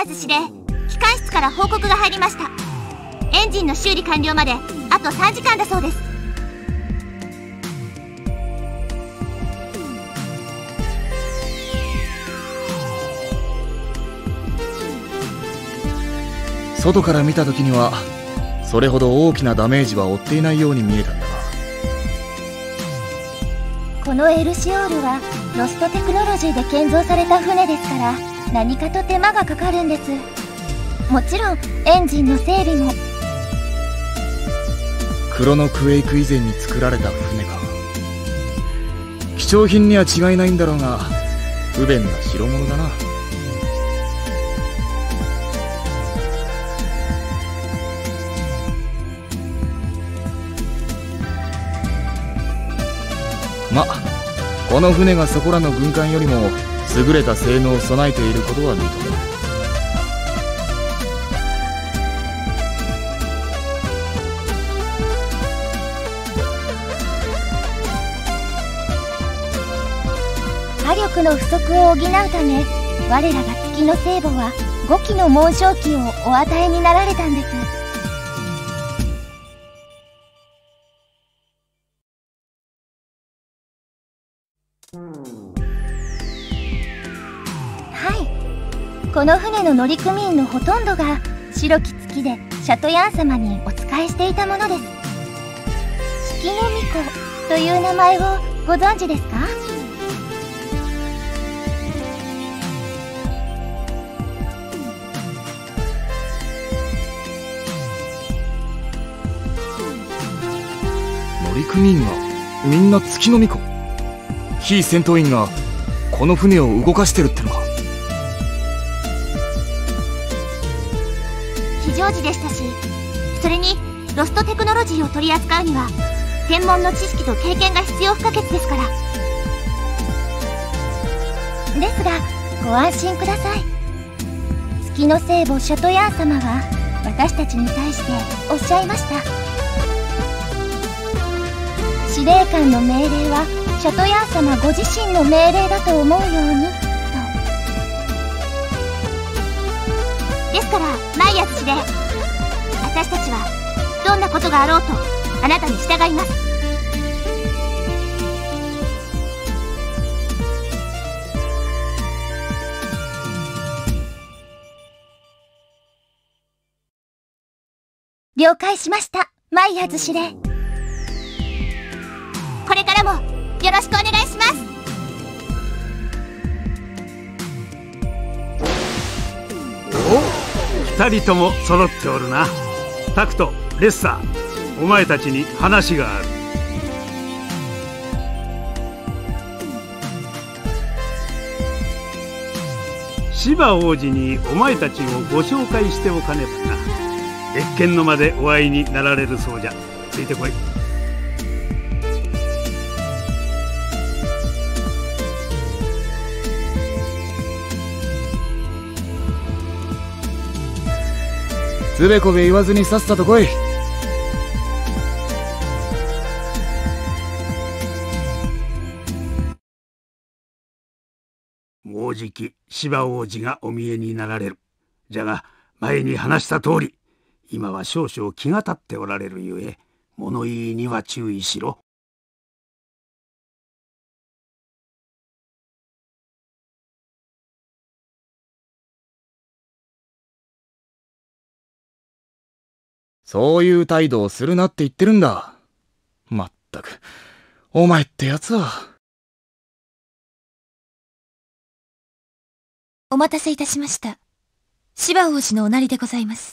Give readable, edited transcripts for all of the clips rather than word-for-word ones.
ヤーズ司令、機関室から報告が入りました。エンジンの修理完了まであと3時間だそうです。 外から見た時にはそれほど大きなダメージは負っていないように見えたんだが、 このエルシオールはロストテクノロジーで建造された船ですから、何かと手間がかかるんです。もちろんエンジンの整備も。 クロノクエイク以前に作られた船か。貴重品には違いないんだろうが、不便な代物だな。ま、この船がそこらの軍艦よりも優れた性能を備えていることは認める。 火力の不足を補うため、我らが月の聖母は5機の紋章機をお与えになられたんです。この船の乗組員のほとんどが白き月でシャトヤン様にお仕えしていたものです。月の巫女という名前をご存知ですか？ 乗組員がみんな月の巫女。非戦闘員がこの船を動かしてるってのか。 非常時でしたし、それにロストテクノロジーを取り扱うには専門の知識と経験が必要不可欠ですから。 ですがご安心ください。月の聖母シャトヤン様は私たちに対しておっしゃいました。司令官の命令はシャトヤン様ご自身の命令だと思うようにと。 ですからマイヤーズ司令、私たちはどんなことがあろうとあなたに従います。 了解しました、マイヤーズ司令。 これからもよろしくお願いします。 お、二人とも揃っておるな。タクト、レッサー、お前たちに話がある。芝王子にお前たちをご紹介しておかねばな。謁見の間でお会いになられるそうじゃ。ついてこい。 つべこべ言わずにさっさと来い。 もうじき芝王子がお見えになられる。じゃが前に話した通り、今は少々気が立っておられるゆえ、物言いには注意しろ。 そういう態度をするなって言ってるんだ。まったく、お前ってやつは。 お待たせいたしました。芝王子のおなりでございます。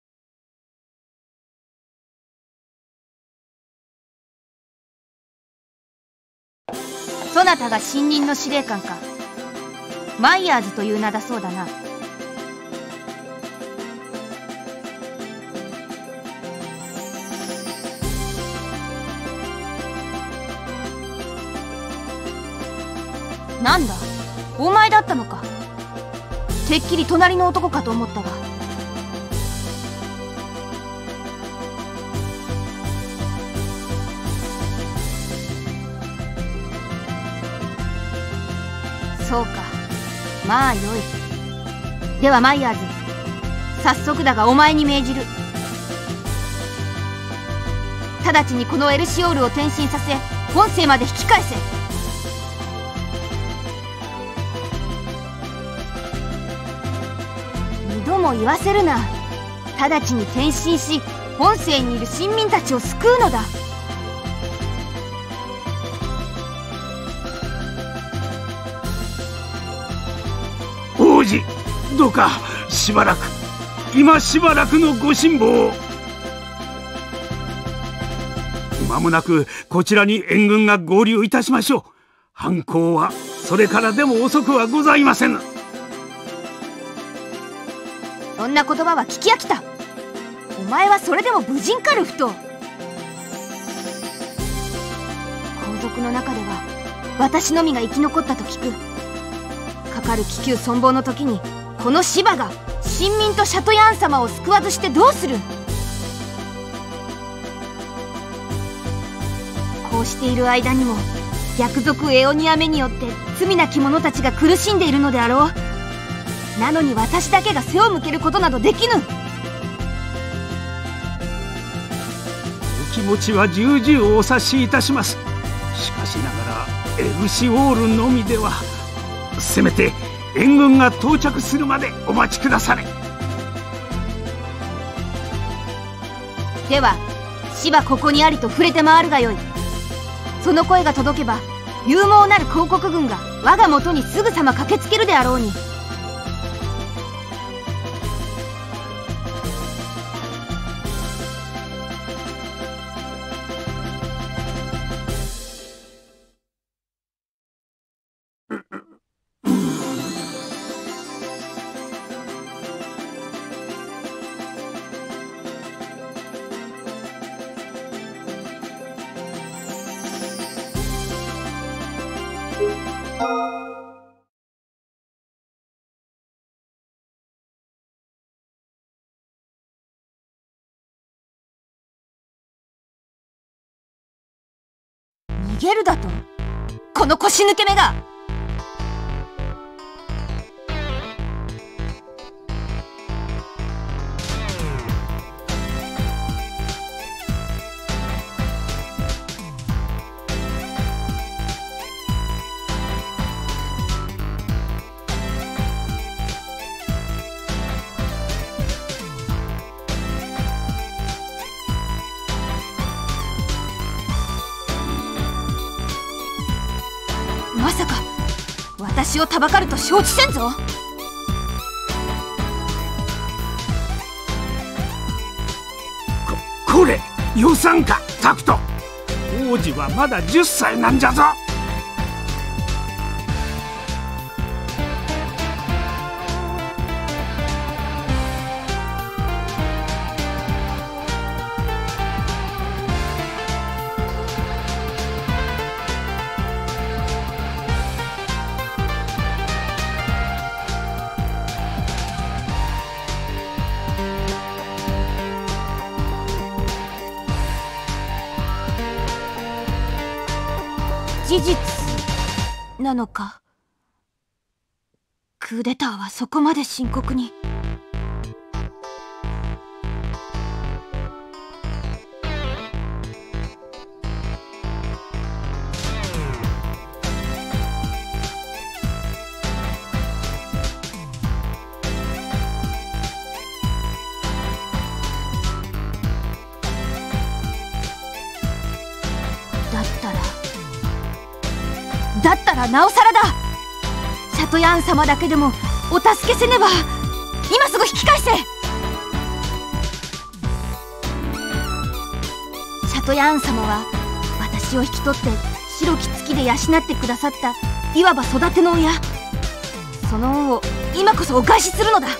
そなたが新任の司令官か。マイヤーズという名だそうだな。なんだ、お前だったのか。てっきり隣の男かと思ったが。そうか、まあよい。 ではマイヤーズ、早速だがお前に命じる。直ちにこのエルシオールを転身させ、本星まで引き返せ。二度も言わせるな。直ちに転身し、本星にいる臣民たちを救うのだ。 王子、どうかしばらく、今しばらくのご辛抱を。間もなくこちらに援軍が合流いたしましょう。犯行はそれからでも遅くはございません。 そんな言葉は聞き飽きた。お前はそれでも武人かルフト。皇族の中では私のみが生き残ったと聞く。かかる気球存亡の時にこのシバが臣民とシャトヤーン様を救わずしてどうする。こうしている間にも逆賊エオニアメによって罪なき者たちが苦しんでいるのであろう。なのに私だけが背を向けることなどできぬ。 お気持ちは重々お察しいたします。しかしながらエルシオールのみでは、せめて援軍が到着するまでお待ちくだされ。 ではシバここにありと触れて回るがよい。その声が届けば勇猛なる広告軍が我が元にすぐさま駆けつけるであろうに。逃げるだと？この腰抜け目が！まさか私をたばかると承知せんぞ。 これ予算かタクト。王子はまだ10歳なんじゃぞ。 事実なのか。クーデターはそこまで深刻に。だったらなおさらだ。シャトヤーン様だけでもお助けせねば。今すぐ引き返せ。シャトヤーン様は私を引き取って白き月で養ってくださったいわば育ての親。その恩を今こそお返しするのだ。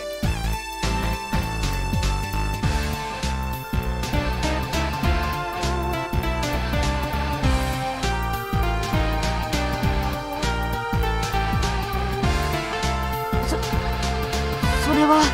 それは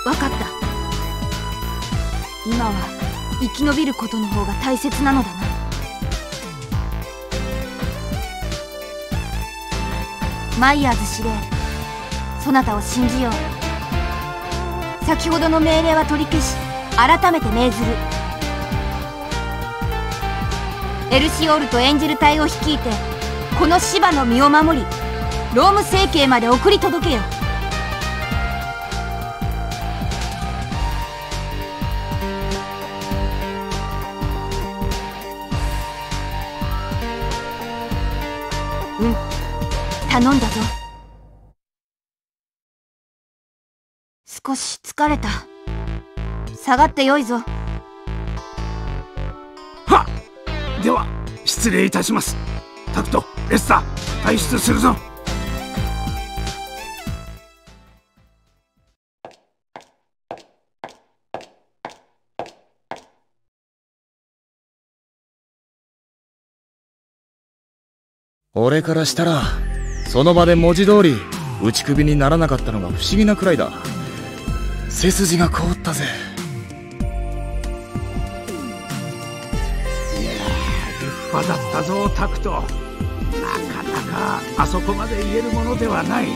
わかった。今は生き延びることの方が大切なのだな。マイヤーズ司令、そなたを信じよう。先ほどの命令は取り消し、改めて命ずる。エルシオールとエンジェル隊を率いてこの芝の身を守り、ローム星系まで送り届けよ。うん、頼んだぞ。少し疲れた。下がってよいぞ。 はっ、では失礼いたします。タクト、エスター、退出するぞ。 俺からしたらその場で文字通り打ち首にならなかったのが不思議なくらいだ。背筋が凍ったぜ。 いや立派だったぞタクト。なかなかあそこまで言えるものではない。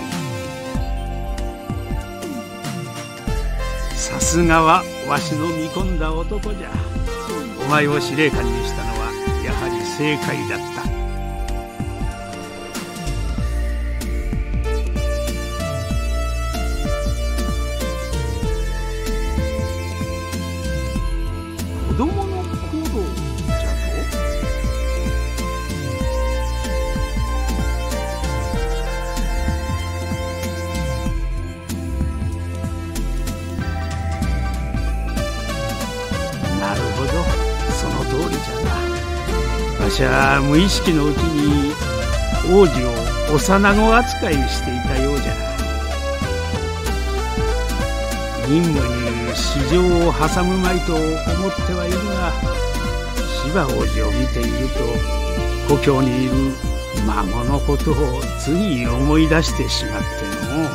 さすがはわしの見込んだ男じゃ。お前を司令官にしたのはやはり正解だった。子供の頃じゃと。なるほど、その通りじゃな。わしは無意識のうちに王子を幼子扱いしていたようじゃ。任務に市場を挟むまいと思ってはいるが、芝王子を見ていると故郷にいる孫のことをつい思い出してしまっての。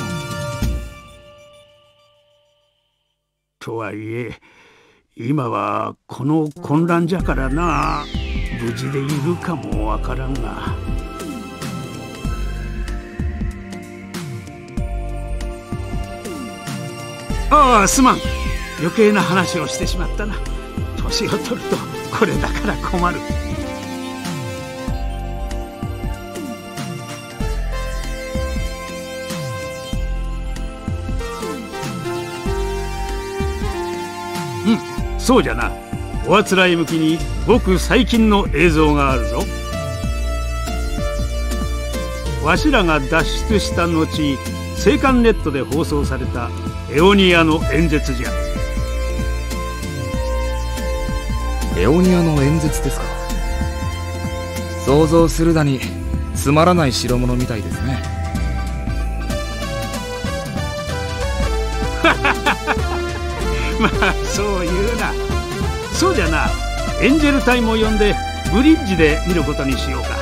とはいえ今はこの混乱じゃからな、無事でいるかもわからんが。ああ、すまん。余計な話をしてしまったな。年を取るとこれだから困る。うん、そうじゃな。おあつらい向きにごく最近の映像があるぞ。わしらが脱出した後、青函ネットで放送されたエオニアの演説じゃ。 エオニアの演説ですか。想像するだにつまらない代物みたいですね。 まあそう言うな。そうじゃな、エンジェル隊も呼んでブリッジで見ることにしようか。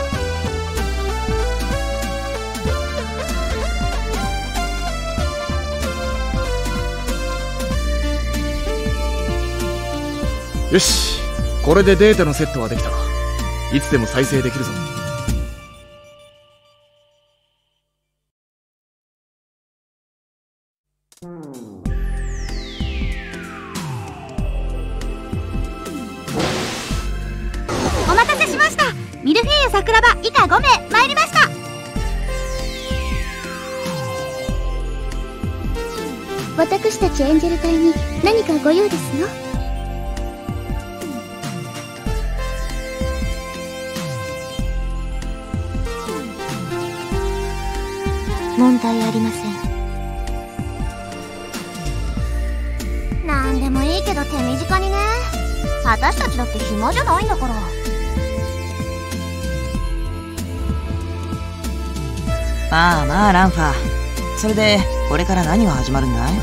よし、これでデータのセットはできた。いつでも再生できるぞ。 お待たせしました。ミルフィーユ桜庭以下5名参りました。私たちエンジェル隊に何かご用ですの？問題ありません。なんでもいいけど手短にね。私たちだって暇じゃないんだから。 まあまあランファー、それでこれから何が始まるんだい？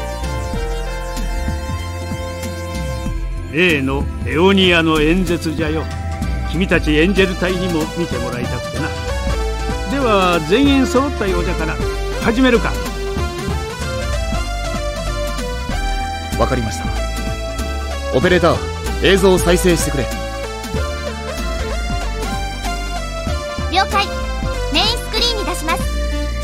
例のエオニアの演説じゃよ。君たちエンジェル隊にも見てもらいたくてな。では全員揃ったようじゃから始めるか。 わかりました。オペレーター、映像を再生してくれ。 了解。メインスクリーンに出します。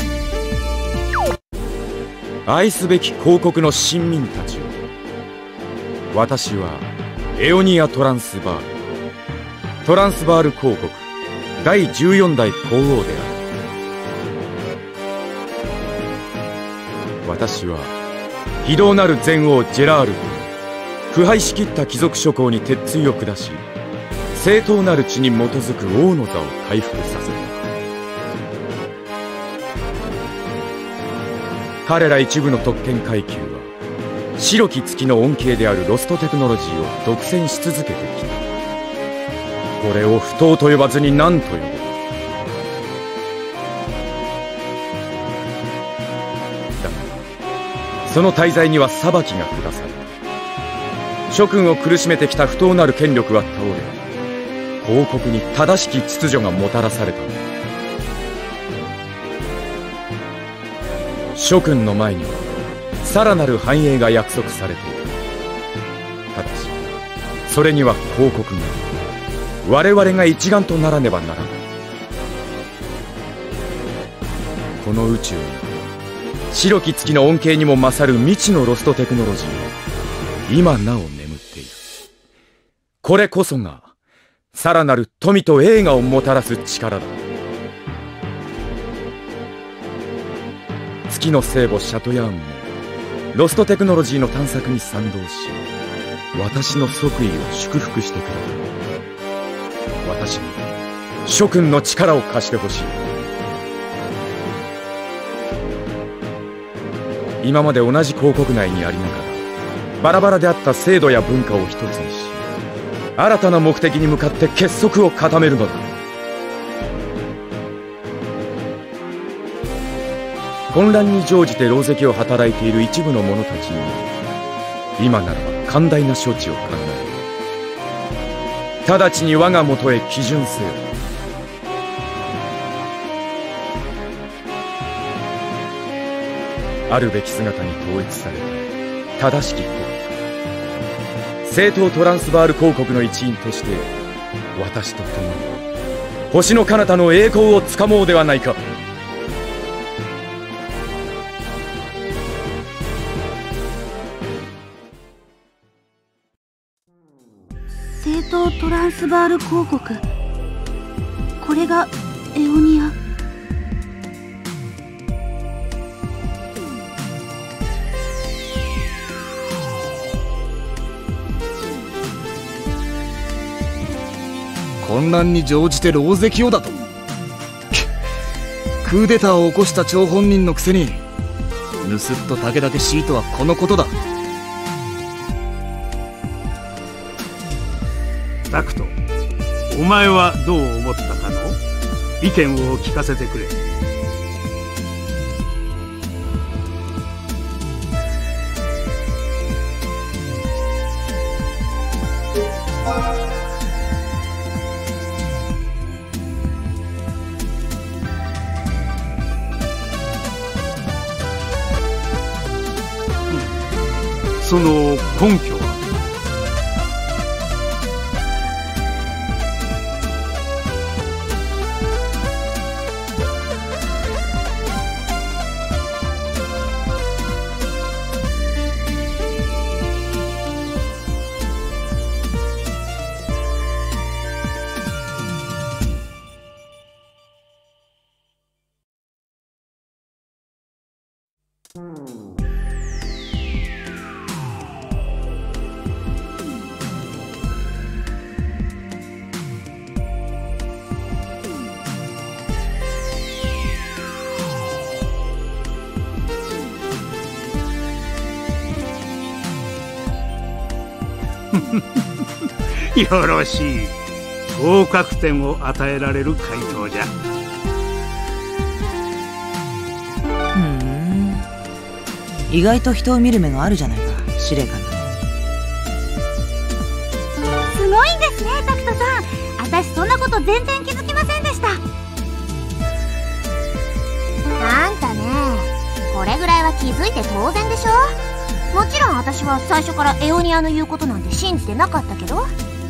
愛すべき公国の臣民たちよ、私はエオニア・トランスバール、トランスバール公国第14代皇王である。私は非道なる前王ジェラールと腐敗しきった貴族諸侯に鉄槌を下し、正当なる地に基づく王の座を回復させる。彼ら一部の特権階級は白き月の恩恵であるロストテクノロジーを独占し続けてきた。これを不当と呼ばずに何と呼ぶ。だがその大罪には裁きが下された。諸君を苦しめてきた不当なる権力は倒れ、王国に正しき秩序がもたらされたのだ。諸君の前にはさらなる繁栄が約束されている。ただしそれには公国が、我々が一丸とならねばならない。この宇宙に白き月の恩恵にも勝る未知のロストテクノロジーは今なお眠っている。これこそがさらなる富と栄華をもたらす力だ。月の聖母シャトヤーンもロストテクノロジーの探索に賛同し、私の即位を祝福してくれた。私に諸君の力を貸してほしい。今まで同じ公国内にありながらバラバラであった制度や文化を一つにし、新たな目的に向かって結束を固めるのだ。混乱に乗じて狼藉を働いている一部の者たちにも、今ならば寛大な処置を考え、直ちに我が元へ帰順せよ。あるべき姿に統一された正しき国家、正統トランスバール公国の一員として、私と共に星の彼方の栄光をつかもうではないか。 正統トランスバール公国、これがエオニア。 混乱に乗じて狼藉をだと。クーデターを起こした張本人のくせに盗っ人武々しいとはこのことだ。 タクト、お前はどう思ったかの？意見を聞かせてくれ。その根拠は？よろしい。合格点を与えられる回答じゃ。 意外と人を見る目があるじゃないか、司令官だね。 すごいんですね、タクトさん。私そんなこと全然気づきませんでした。あんたね、これぐらいは気づいて当然でしょ。 もちろん私は最初からエオニアの言うことなんて信じてなかったけど。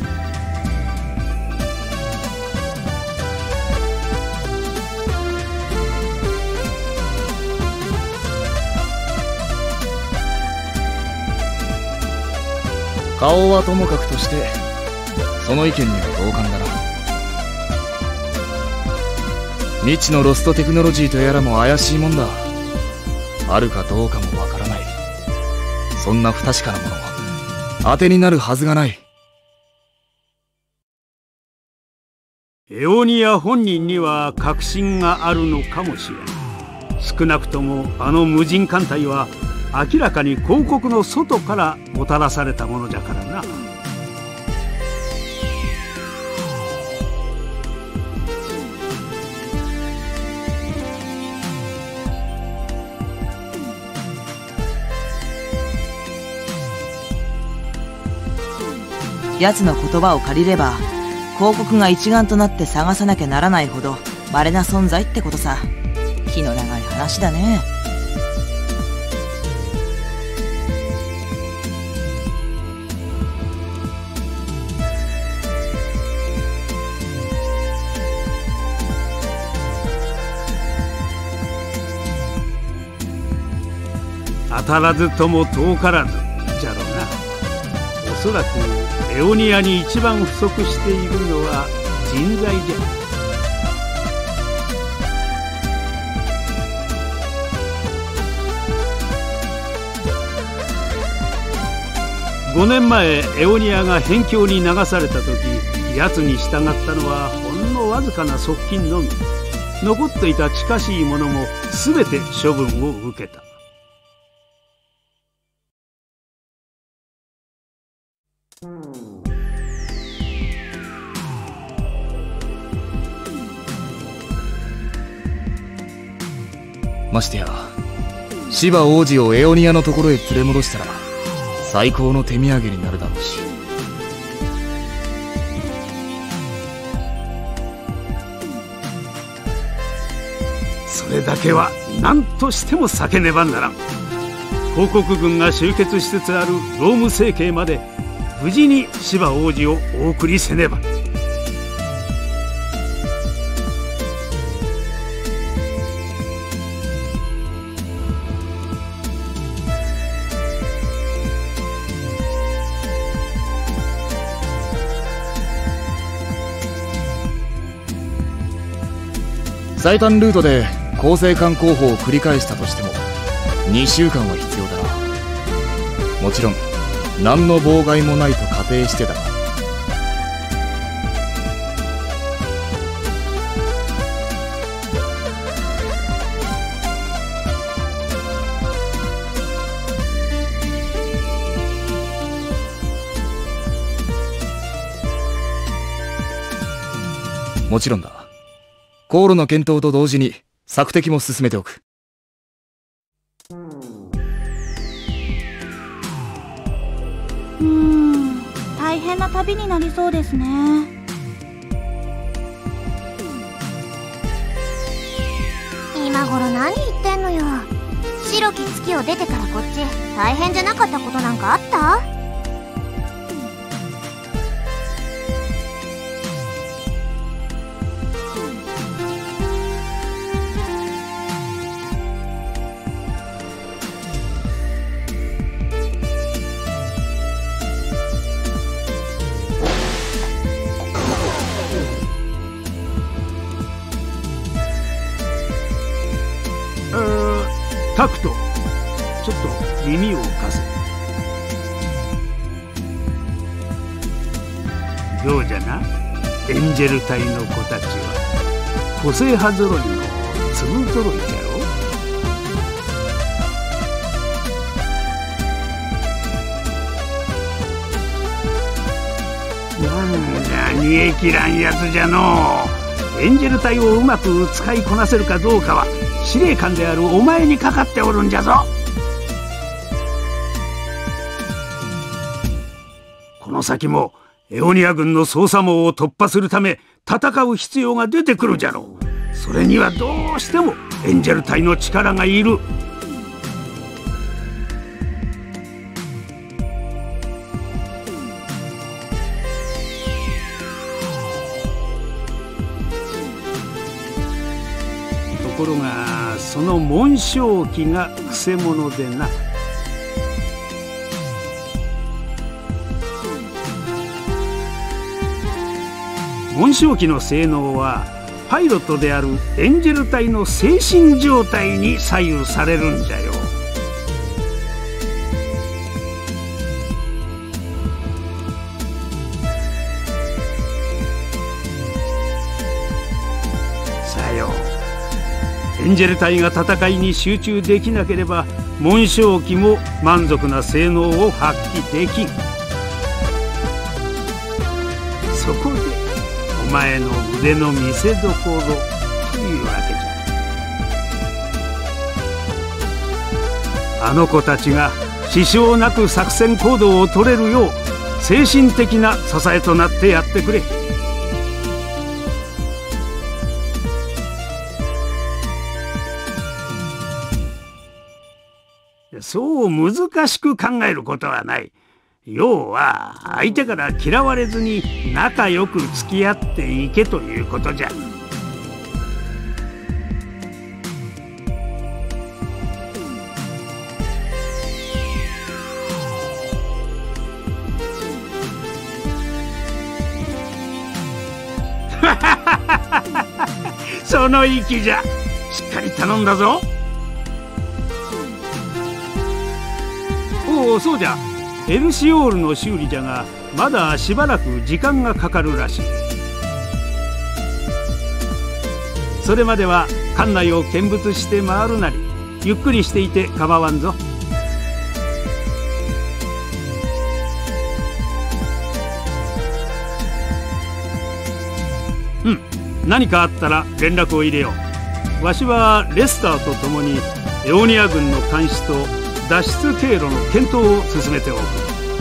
顔はともかくとしてその意見には同感だな。未知のロストテクノロジーとやらも怪しいもんだ。あるかどうかもわからない。そんな不確かなもの当てになるはずがない。 エオニア本人には確信があるのかもしれない。少なくともあの無人艦隊は明らかに広告の外からもたらされたものじゃからな。 奴の言葉を借りれば、広告が一丸となって探さなきゃならないほど稀な存在ってことさ。気の長い話だね。 当たらずとも遠からずじゃろうな。おそらくエオニアに一番不足しているのは人材じゃ。5年前エオニアが辺境に流された時、奴に従ったのはほんのわずかな側近のみ。残っていた近しいものも全て処分を受けた。 ましてやシバ王子をエオニアのところへ連れ戻したら最高の手土産になるだろうし。 それだけは何としても避けねばならん。広告軍が集結しつつあるローム政経まで無事にシバ王子をお送りせねば。 最短ルートで構成艦候補を繰り返したとしても2週間は必要だな。もちろん何の妨害もないと仮定してだ。もちろんだ。航路の検討と同時に索敵も進めておく。 大変な旅になりそうですね。 今頃何言ってんのよ。白き月を出てからこっち大変じゃなかったことなんかあった？ タクト、ちょっと耳を貸せ。どうじゃな、エンジェル隊の子たちは個性派揃いの粒揃いじゃろ。なんじゃ煮え切らんやつじゃのう。エンジェル隊をうまく使いこなせるかどうかは司令官であるお前にかかっておるんじゃぞ。この先もエオニア軍の捜査網を突破するため戦う必要が出てくるじゃろう。それにはどうしてもエンジェル隊の力がいる。 ころがその紋章機がくせ者でな。紋章機の性能はパイロットであるエンジェル体の精神状態に左右されるんじゃよ。さよう。エンジェル体が戦いに集中できなければ紋章機も満足な性能を発揮できん。そこでお前の腕の見せどころというわけじゃ。あの子たちが支障なく作戦行動を取れるよう精神的な支えとなってやってくれ。そう難しく考えることはない。要は相手から嫌われずに仲良く付き合っていけということじゃ。その意気じゃ。しっかり頼んだぞ。おお、そうじゃ。エルシオールの修理じゃがまだしばらく時間がかかるらしい。それまでは館内を見物して回るなりゆっくりしていて構わんぞ。うん、何かあったら連絡を入れよう。わしはレスターと共にエオニア軍の監視と脱出経路の検討を進めておく。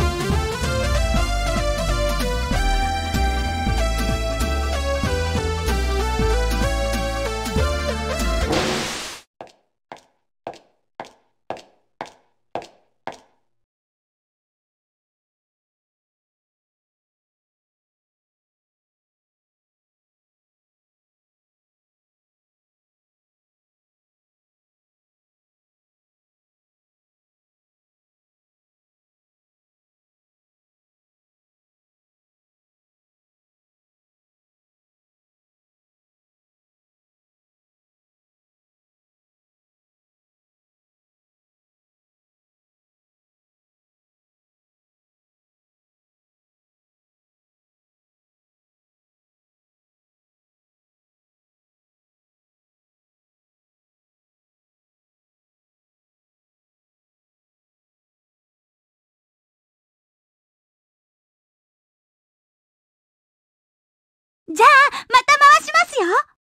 じゃあまた回しますよ。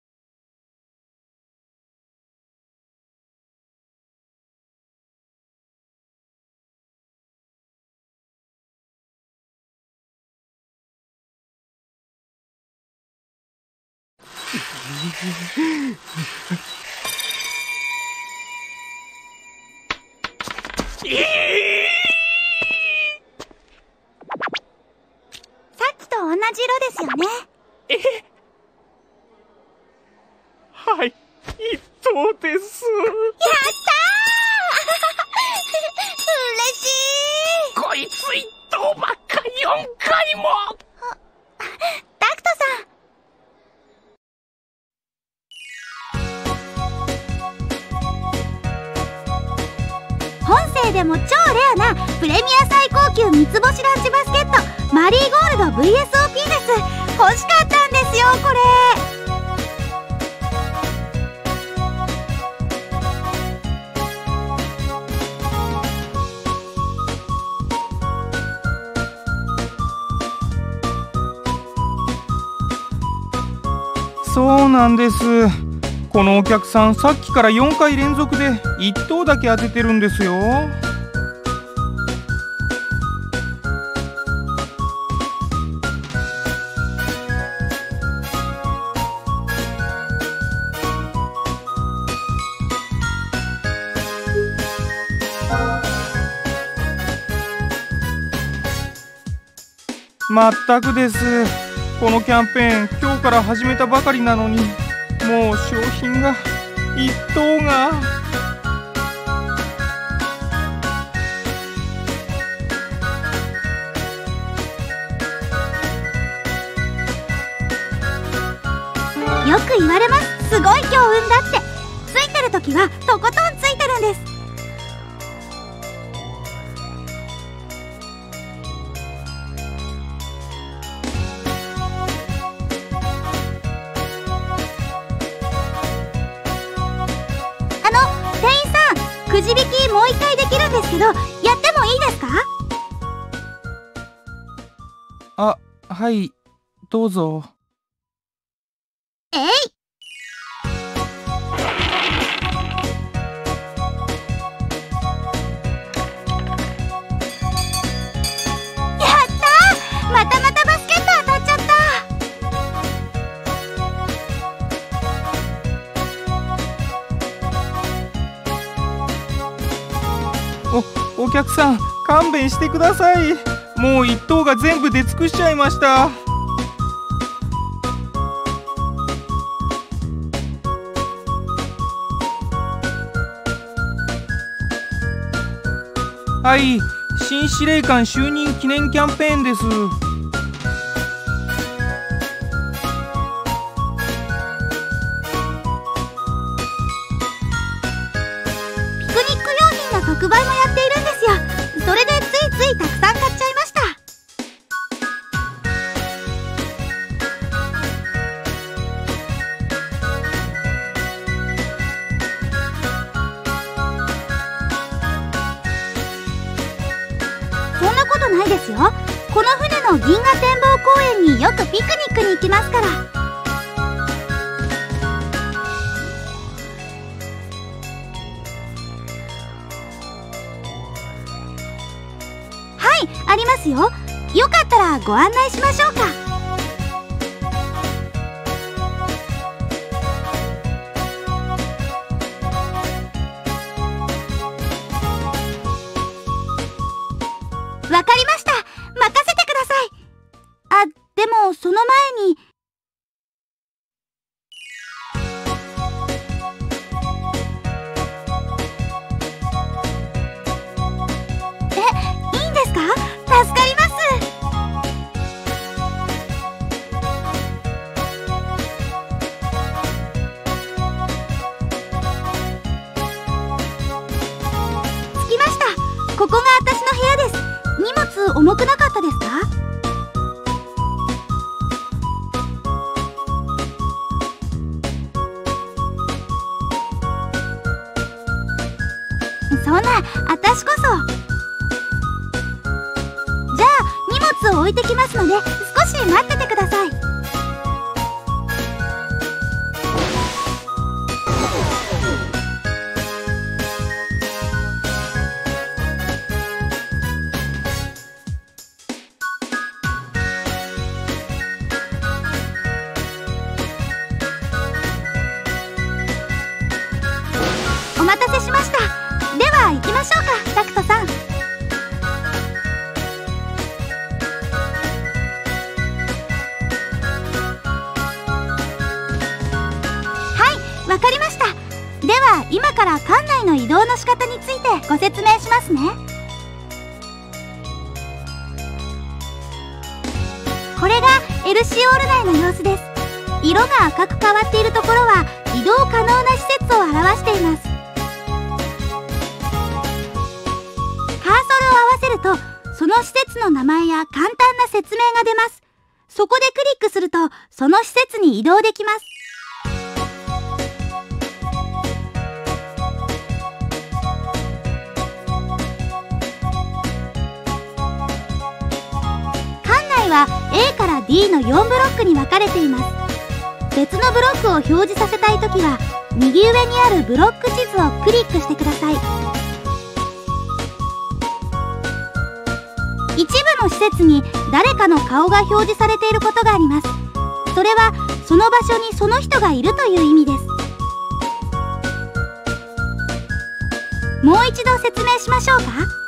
さっきと同じ色ですよね。 はい、一等です。 やったー嬉しい。 こいつ一等ばっか4回も。 タクトさん、本生でも超レアなプレミア最高級三つ星ランチバスケットマリーゴールド VSOP です。欲しかったんですよこれ。 そうなんです。このお客さんさっきから4回連続で1等だけ当ててるんですよ。まったくです。このキャンペーン今日から始めたばかりなのにもう商品が一等が。 よく言われます。すごい強運だって。ついてる時はとことんついてるんです。店員さん、くじ引きもう一回できるんですけど、やってもいいですか？ あ、はい、どうぞ。 えい！やったー！またまたバスケット当たっちゃった。 お客さん、勘弁してください。もう一等が全部出尽くしちゃいました。はい、新司令官就任記念キャンペーンです。 特売もやっているんですよ。それでついついたくさん買っちゃいました。そんなことないですよ。この船の銀河展望公園によくピクニックに行きますから。ありますよ。よかったらご案内しましょうか。わかりました。任せてください。あ、でもその前に。いいんですか？助かります。着きました。ここが私の部屋です。荷物重くなかったですか？そんな、私こそ。じゃあ荷物を置いてきますので少し待っててください。お待たせしました。では行きましょうか、タクトさん。わかりました。では今から館内の移動の仕方についてご説明しますね。これがエルシオール内の様子です。色が赤く変わっているところは移動可能な施設を表しています。カーソルを合わせるとその施設の名前や簡単な説明が出ます。そこでクリックするとその施設に移動できます。は A から D の4ブロックに分かれています。別のブロックを表示させたいときは右上にあるブロック地図をクリックしてください。一部の施設に誰かの顔が表示されていることがあります。それはその場所にその人がいるという意味です。もう一度説明しましょうか。